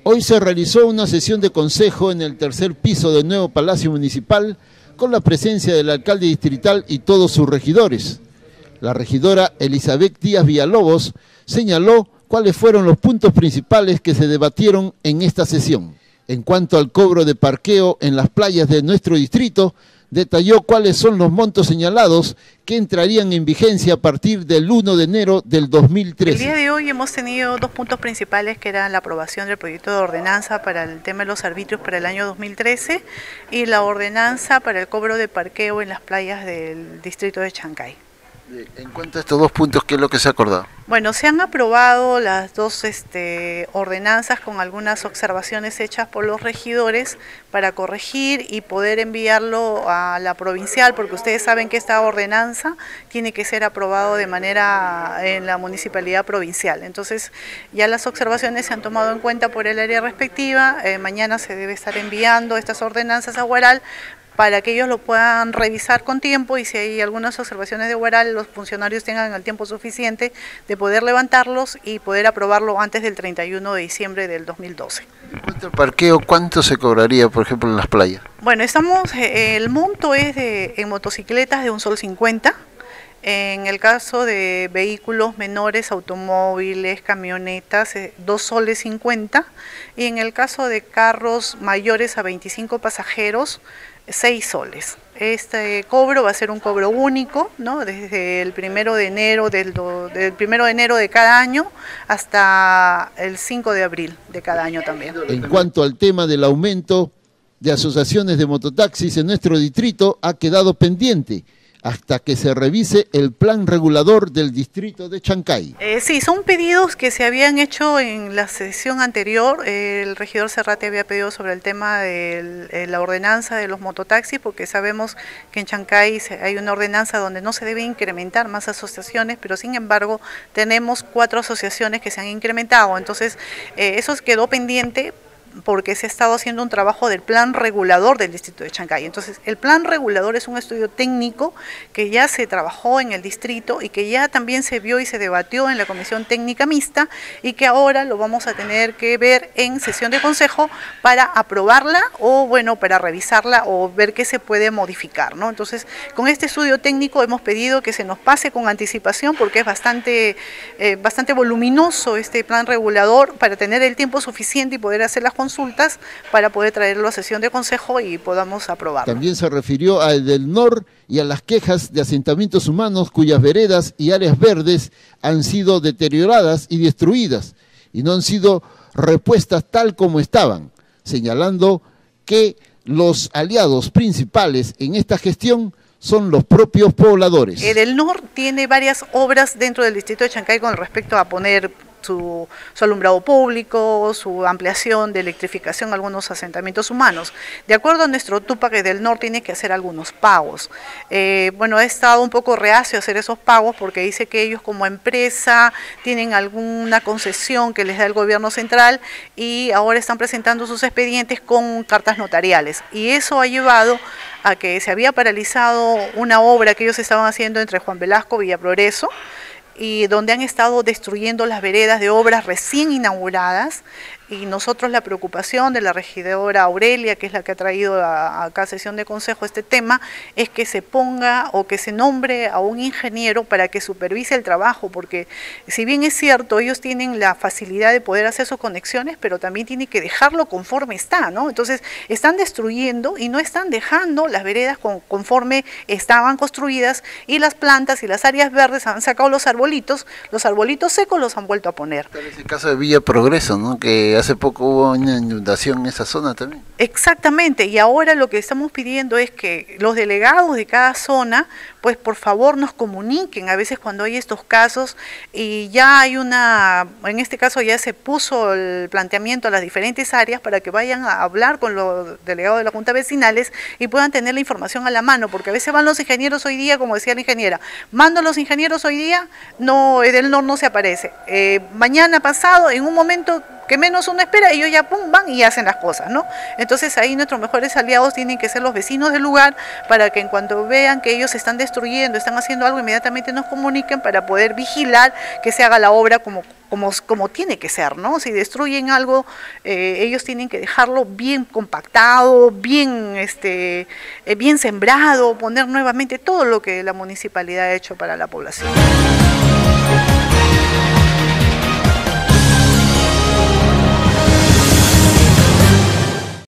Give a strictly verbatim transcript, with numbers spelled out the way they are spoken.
Hoy se realizó una sesión de consejo en el tercer piso del nuevo Palacio Municipal con la presencia del alcalde distrital y todos sus regidores. La regidora Elizabeth Díaz Villalobos señaló cuáles fueron los puntos principales que se debatieron en esta sesión. En cuanto al cobro de parqueo en las playas de nuestro distrito, detalló cuáles son los montos señalados que entrarían en vigencia a partir del uno de enero del dos mil trece. El día de hoy hemos tenido dos puntos principales, que eran la aprobación del proyecto de ordenanza para el tema de los arbitrios para el año dos mil trece y la ordenanza para el cobro de parqueo en las playas del distrito de Chancay. En cuanto a estos dos puntos, ¿qué es lo que se ha acordado? Bueno, se han aprobado las dos este, ordenanzas con algunas observaciones hechas por los regidores para corregir y poder enviarlo a la provincial, porque ustedes saben que esta ordenanza tiene que ser aprobado de manera en la municipalidad provincial. Entonces, ya las observaciones se han tomado en cuenta por el área respectiva. Eh, mañana se debe estar enviando estas ordenanzas a Huaral para que ellos lo puedan revisar con tiempo, y si hay algunas observaciones de Huaral, los funcionarios tengan el tiempo suficiente de poder levantarlos y poder aprobarlo antes del treinta y uno de diciembre del dos mil doce. En cuanto al parqueo, ¿cuánto se cobraría, por ejemplo, en las playas? Bueno, estamos, el monto es de, en motocicletas de un sol cincuenta. En el caso de vehículos menores, automóviles, camionetas, dos soles cincuenta, y en el caso de carros mayores a veinticinco pasajeros, seis soles. Este cobro va a ser un cobro único, ¿no? Desde el primero de enero del, del primero de enero de cada año hasta el cinco de abril de cada año también. En cuanto al tema del aumento de asociaciones de mototaxis en nuestro distrito, ha quedado pendiente hasta que se revise el plan regulador del distrito de Chancay. Eh, sí, son pedidos que se habían hecho en la sesión anterior. Eh, el regidor Serrate había pedido sobre el tema de eh, la ordenanza de los mototaxis, porque sabemos que en Chancay hay una ordenanza donde no se debe incrementar más asociaciones, pero sin embargo tenemos cuatro asociaciones que se han incrementado. Entonces, eh, eso quedó pendiente, porque se ha estado haciendo un trabajo del plan regulador del distrito de Chancay. Entonces, el plan regulador es un estudio técnico que ya se trabajó en el distrito y que ya también se vio y se debatió en la comisión técnica mixta, y que ahora lo vamos a tener que ver en sesión de consejo para aprobarla o, bueno, para revisarla o ver qué se puede modificar, ¿no? Entonces, con este estudio técnico hemos pedido que se nos pase con anticipación, porque es bastante, eh, bastante voluminoso este plan regulador, para tener el tiempo suficiente y poder hacer las consultas para poder traerlo a sesión de consejo y podamos aprobarlo. También se refirió a Edelnor y a las quejas de asentamientos humanos cuyas veredas y áreas verdes han sido deterioradas y destruidas y no han sido repuestas tal como estaban, señalando que los aliados principales en esta gestión son los propios pobladores. Edelnor tiene varias obras dentro del distrito de Chancay con respecto a poner Su, su alumbrado público, su ampliación de electrificación, algunos asentamientos humanos. De acuerdo a nuestro Tupac, Edelnor tiene que hacer algunos pagos. Eh, bueno, he estado un poco reacio a hacer esos pagos, porque dice que ellos como empresa tienen alguna concesión que les da el gobierno central, y ahora están presentando sus expedientes con cartas notariales, y eso ha llevado a que se había paralizado una obra que ellos estaban haciendo entre Juan Velasco y Villa Progreso, y donde han estado destruyendo las veredas de obras recién inauguradas. Y nosotros, la preocupación de la regidora Aurelia, que es la que ha traído a, acá a sesión de consejo este tema, es que se ponga o que se nombre a un ingeniero para que supervise el trabajo, porque si bien es cierto, ellos tienen la facilidad de poder hacer sus conexiones, pero también tienen que dejarlo conforme está, ¿no? Entonces, están destruyendo y no están dejando las veredas con, conforme estaban construidas, y las plantas y las áreas verdes han sacado los arbolitos, los arbolitos secos los han vuelto a poner. Tal es el caso de Villa Progreso, ¿no? Que hace poco hubo una inundación en esa zona también. Exactamente, y ahora lo que estamos pidiendo es que los delegados de cada zona, pues por favor nos comuniquen a veces cuando hay estos casos, y ya hay una, en este caso ya se puso el planteamiento a las diferentes áreas para que vayan a hablar con los delegados de la Junta Vecinales y puedan tener la información a la mano, porque a veces van los ingenieros hoy día, como decía la ingeniera, mando a los ingenieros hoy día, no, Edelnor no se aparece, eh, mañana pasado, en un momento que menos uno espera, ellos ya pum, van y hacen las cosas, ¿no? Entonces ahí nuestros mejores aliados tienen que ser los vecinos del lugar, para que en cuanto vean que ellos están destruyendo, están haciendo algo, inmediatamente nos comuniquen para poder vigilar que se haga la obra como como, como tiene que ser, ¿no? Si destruyen algo, eh, ellos tienen que dejarlo bien compactado, bien, este, eh, bien sembrado, poner nuevamente todo lo que la municipalidad ha hecho para la población.